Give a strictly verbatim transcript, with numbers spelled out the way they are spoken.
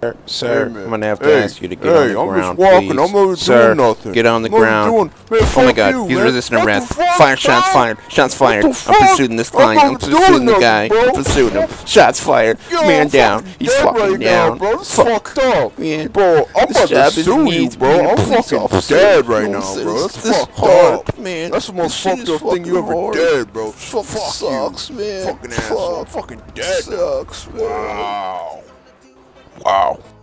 Sir, hey, I'm gonna have to hey, ask you to get hey, on the I'm ground, just walking. please. I'm not Sir, doing nothing. get on the I'm ground. doing, man, Oh my fuck God, you, he's man. resisting What arrest. the fuck, Fire shots bro? fired. Shots fired. What the I'm fuck? pursuing this I'm client. not I'm doing pursuing the nothing, guy. bro. I'm pursuing him. Shots fired. Yo, Man I'm down. fucking He's dead fucking right down. now, bro. This Fuck. fucked up. Man. Bro, I'm This about to job is sue you, needs bro. being a I'm police fucking officer. dead right You know now, what I'm bro. saying? That's This fucked hard, up. man. That's the most This shit fucked is up thing you fucking ever hard. did, bro. Fuck Fuck sucks, you. man. Fucking asshole. I'm Fuck. fucking dead. Sucks, man. Wow. Wow.